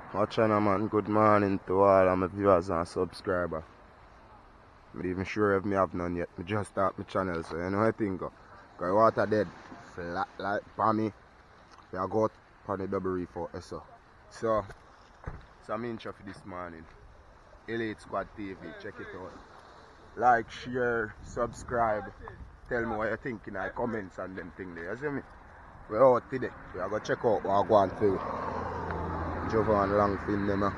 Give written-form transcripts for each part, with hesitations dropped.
Watch on, man. Good morning to all of my viewers and subscribers. I'm not even sure if I have none yet. I just start my channel, so you know what I think. Because water dead, flat like for me. We are go on the double reef for so. So, some intro for this morning. Elite Squad TV, check it out. Like, share, subscribe. Tell me what you think in the comments and them thing there. You see me? We're out today. We are going to check out what I go on to. Jovan Longfin them.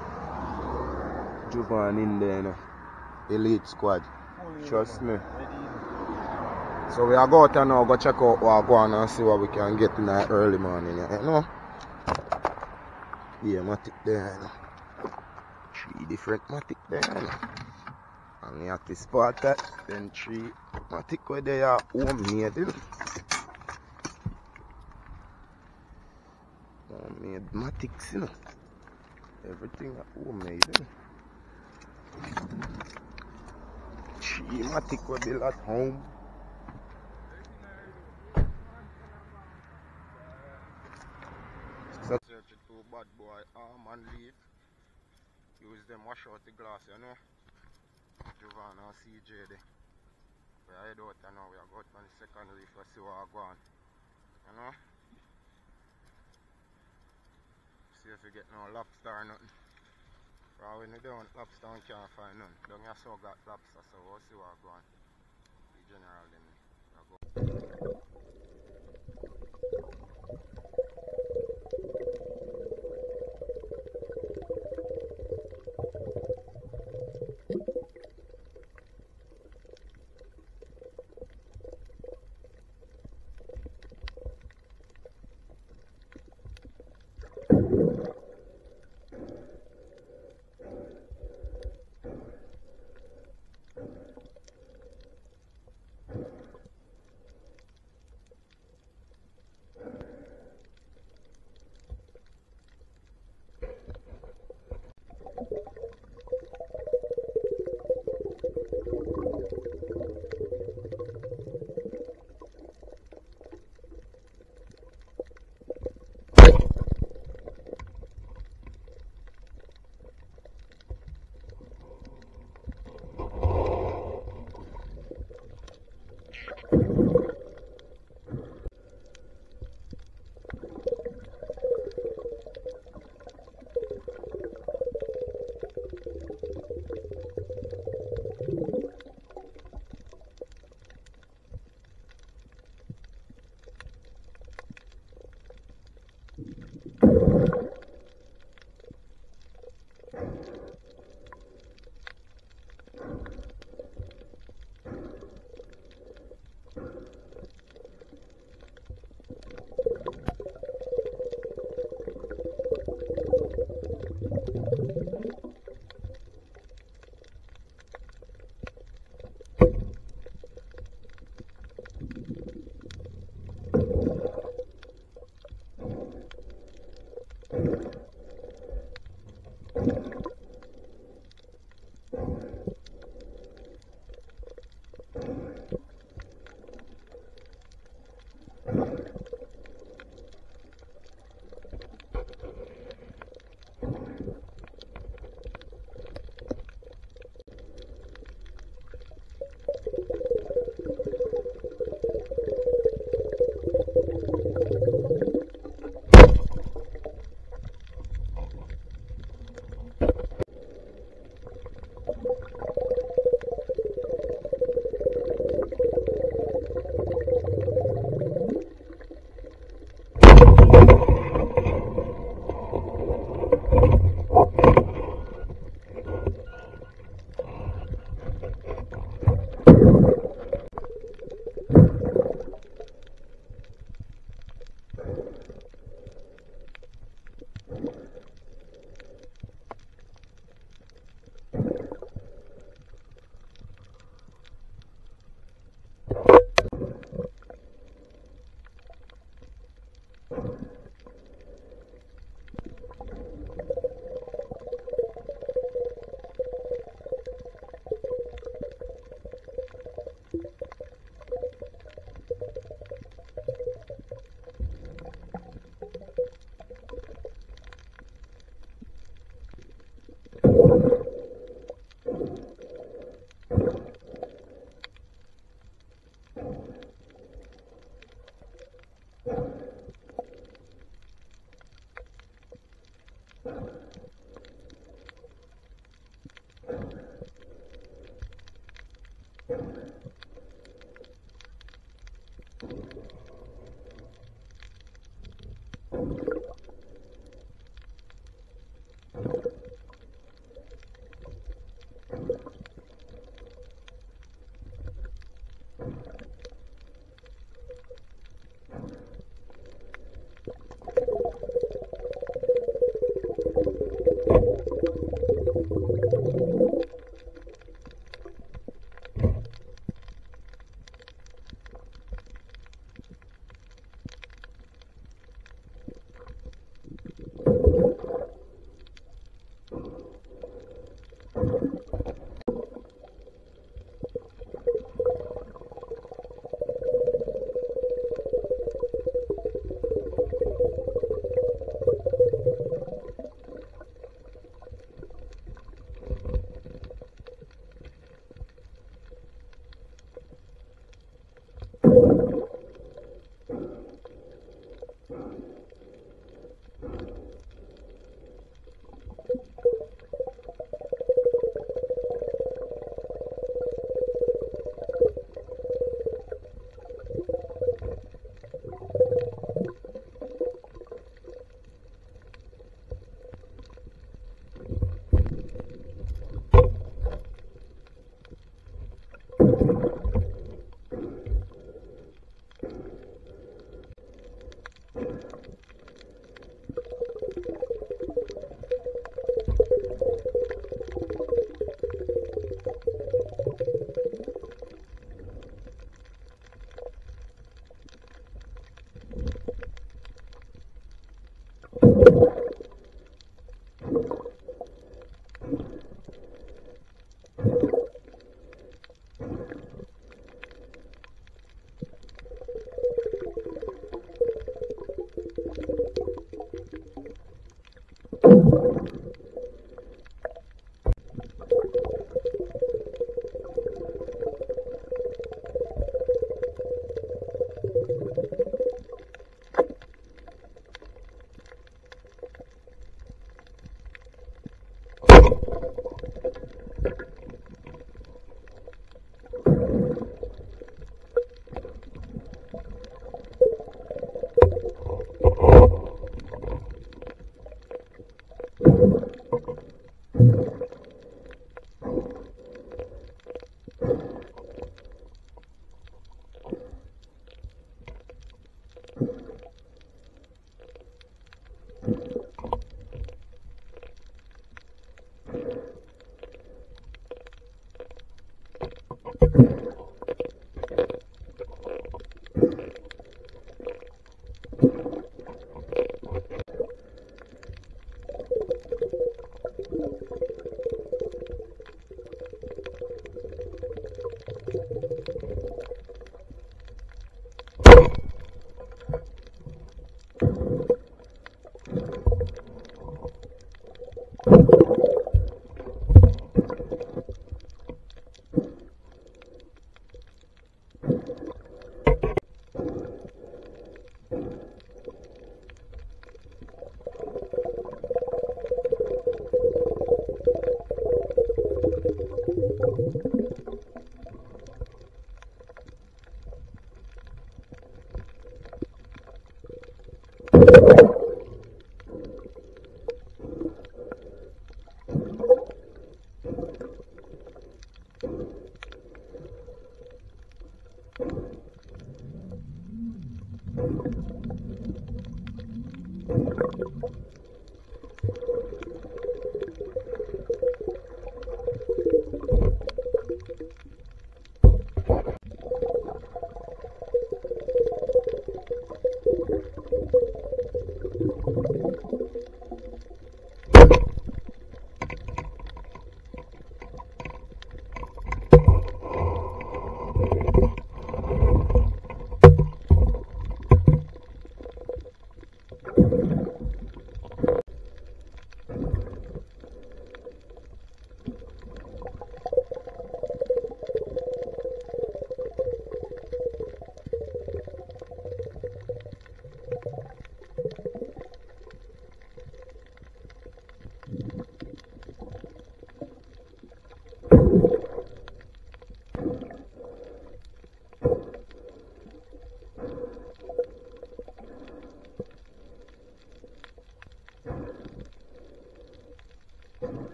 Jovan in there, you know. Elite Squad. Trust me. So we are going to now go check out what I go on and see what we can get in the early morning. You know? Yeah, matic there, you know. 3 different matic there, you know. And we have to spot that. Then 3 matic where they are homemade, you know. Homemade matics, you know. Everything homemade, you know. 3 matic we build at home. So search it for bad boy arm and leaf. Use them wash out the glass, you know. Jovan and CJ there. We are head out and now we are going on the second reef to see what I go on. You know? See if we get no lobster or nothing. But when we don't lobster we can't find none. Down here so got lobster, so we'll see what I go on. The general then we go.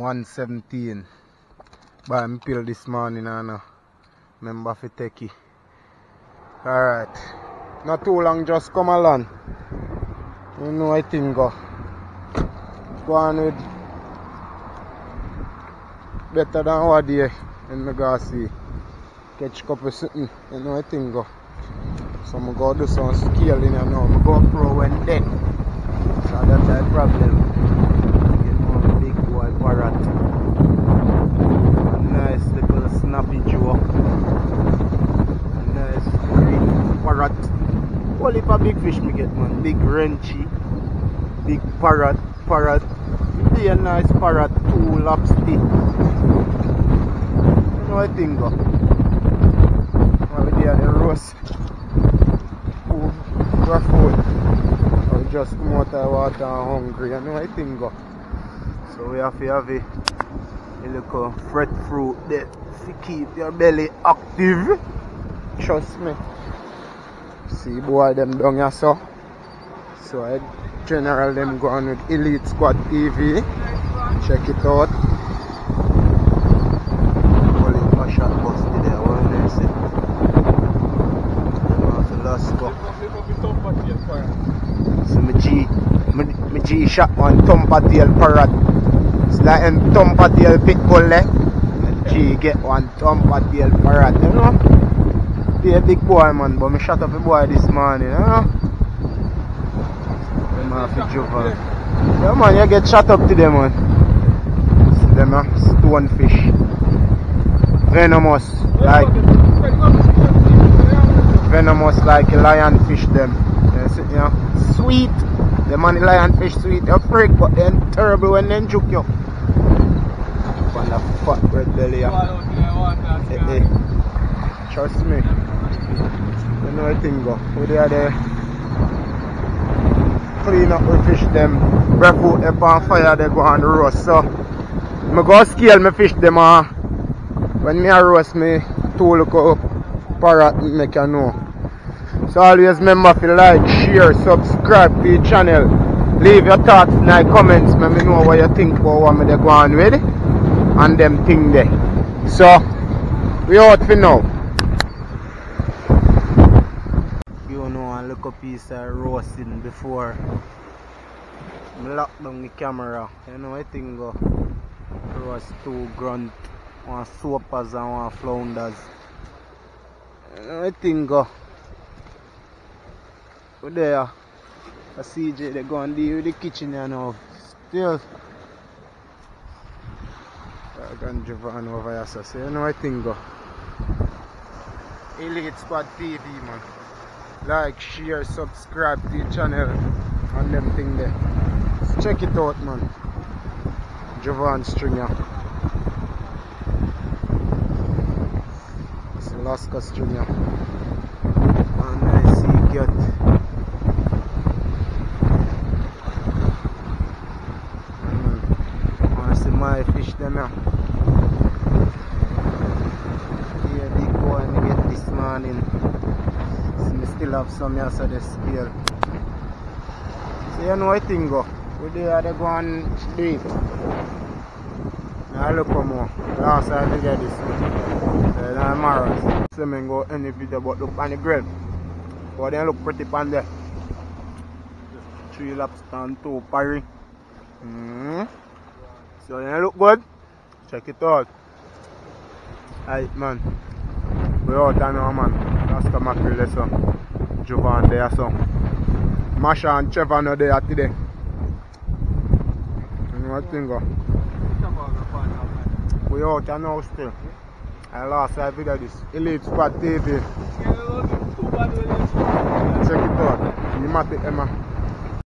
117. Buy me pill this morning and remember for take it. Alright. Not too long, just come along. You know I think go on with better than what day and I go see. Catch a couple something. You know I think go. So I go do some scaling now. I go pro when then. So that's the problem. Get one big boy parrot. A nice little snappy jaw. A nice green parrot. All heap of big fish me get, man. Big wrenchy. Big parrot. Be a nice parrot. 2 lobster. You know what I think go. Over there the roast. Food. I just come out of the water and hungry. You know what I think go. So we have to have a little fret fruit there to keep your belly active. Trust me. See boy them down here so. So I general them go on with Elite Squad TV. Check it out. Holy my shot busted there, what they say. Let's go. So my G shot one thumper tail parrot. It's like a thumper tail pitbull there. G get one thumper tail parrot, you know. Be a big boy man, but I shot up a boy this morning, you know. Them have to jump on. Yeah man, you get shot up today man. See them stonefish. Venomous like a lionfish them. You know, sweet. The man lionfish sweet, you freak, but then terrible when they juke you. On the fat red belly. Trust me. You know I think go. We there clean up the fish them. Breadfruit up on fire they go on the roast. So I go scale my fish them when me a roast me 2 look up parrot make you know. So always remember to like, share, subscribe to the channel. Leave your thoughts in the comments. Let me know what you think about what me they go on with. And them thing there. So we out for now. You know a little piece of roasting before I lock down the camera. You know I think go roast 2 grunt, 1 soapers and 1 flounders. You know I think go. There, a CJ they go and deal with the kitchen you know. Still I can Jovan over here so you know I think go. Elite Squad TV man. Like, share, subscribe to the channel and them thing there. So check it out man. Jovan Stringer. It's Alaska Stringer. And I see cat. My fish them here. Yeah, big boy me get this morning. So me still have some here so they scale. So you know I think go. We there they go and do it. Now look more. Last time I get this one. So tomorrow. So me go any video but look on the grill. But they look pretty pan there. 3 lobster and 2 parry. So you look good? Check it out. Alright man. We out now man. That's the mackerel there so. Jovan there so. Masha and Trevor no there today. You know what thing go? We out now still. I last I video this. Elite Squad TV. Check it out. You might take Emma.